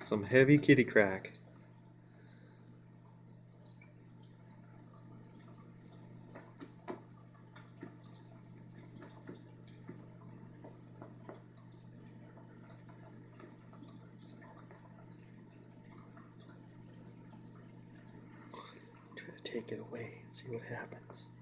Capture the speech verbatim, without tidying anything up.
Some heavy kitty crack. Try to take it away and see what happens.